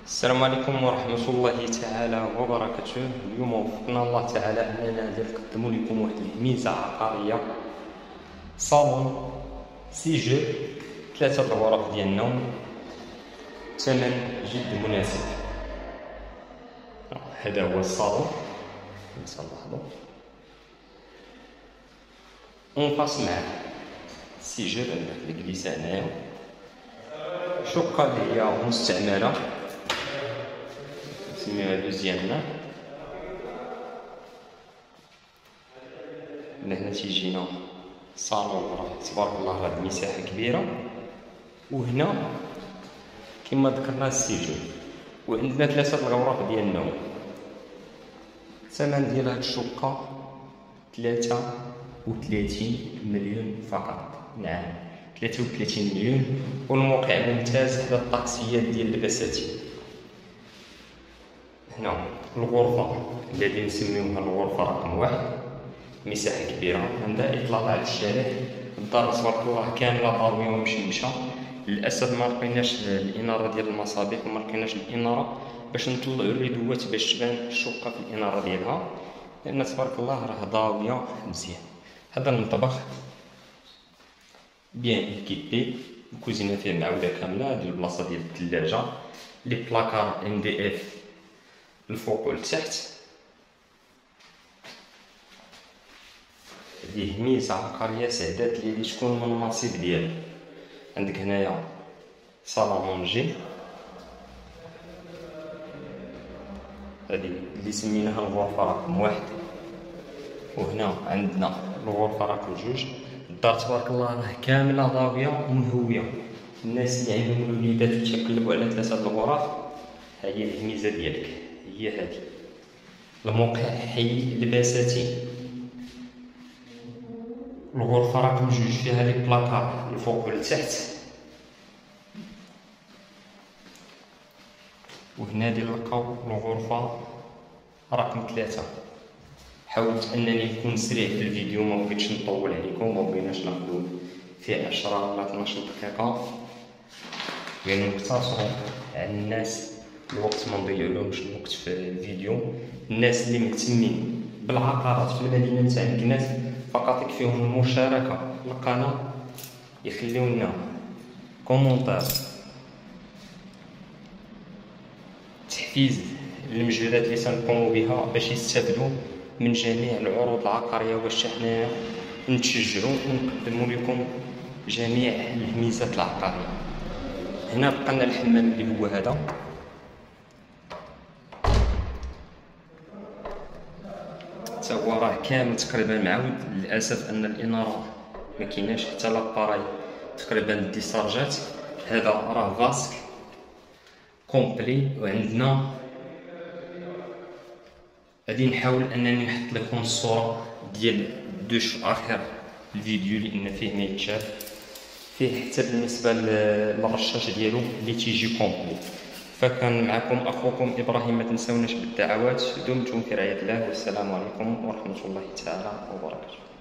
السلام عليكم ورحمة الله تعالى وبركاته. اليوم وفقنا الله تعالى أننا نقدم لكم واحد الميزة عقارية، صالون سي جو 3 الغرف ديال النوم، ثمن جد مناسب. هذا هو الصالون كما تلاحظوا، ونقاس معاه سي جو الجلسة هنايا، شقة اللي هي مستعملة نسميوها دوزيامنا. هنا تيجينا صالون راه تبارك الله راه المساحة كبيرة، وهنا كما ذكرنا السجن، وعندنا 3 الغرف ديال النوم. الثمن ديال هاد الشقة 33 مليون فقط. نعم 33 مليون، والموقع ممتاز حدا الطاكسيات ديال البساتين. هنا الغرفة التي نسميوها الغرفة رقم 1، مساحة كبيرة، عندها إطلالة على الشارع. الدار تبارك الله كاملة ضاوية ومشمشة. للأسف ما لقيناش الإنارة ديال المصابيح، وما لقيناش الإنارة باش نطلعو الريدوات باش تبان الشقة في الإنارة ديالها، لأن تبارك الله راه ضاوية مزيان. هذا المطبخ بيان إيكيبي، الكوزينة فيه معودة كاملة، هادي البلاصة ديال الثلاجة، لي بلاكار MDF الفوق والتحت. هذه ميزة عقارية سعدات لي تكون من النصيب ديالك. عندك هنايا صالون مونجي، هذه اللي سميناها الغرفة رقم 1، وهنا عندنا الغرفة رقم 2. الدار تبارك الله راه كاملة ضاوية ومهوية. الناس اللي عندهم الوليدات وتيقلبوا على 3 الغرف، ها هي الميزة ديالك، هي هذه. الموقع حي البساتين. الغرفة رقم 2 فيها لي بلاكار الفوق والتحت، وهنا نلقاو الغرفة رقم 3. حاولت انني نكون سريع في الفيديو، ما بغيتش نطول عليكم، ما بغيناش ناخذ فيه 10 ولا 12 دقيقة، يعني نقتصروا على الناس الوقت، ما نضيعوا لهمش الوقت في الفيديو. الناس اللي مهتمين بالعقارات في المدينة تاع مكناس فقط يكفيهم المشاركة في القناة، يخليو لنا كومونتير تحفيز للمجهودات اللي سنقوموا بها باش يستافدوا من جميع العروض العقارية، باش حنايا نتشجعوا ونقدموا لكم جميع الميزات العقارية. هنا بقى لنا الحمام اللي هو هذا، حتى هو راه كامل تقريبا معاود. للاسف ان الاناره ما كايناش، حتى لاباراي تقريبا ديسارجات. هذا راه فاسك كومبلي. وعندنا غادي نحاول انني نحط لكم الصوره ديال الدوش اخر الفيديو، لان فيه ما يتشاف فيه حتى بالنسبه للرشاش ديالو اللي تيجي كومبلي. فكان معكم اخوكم ابراهيم، ما تنساوناش بالدعوات. دمتم في رعايه الله، والسلام عليكم ورحمه الله تعالى وبركاته.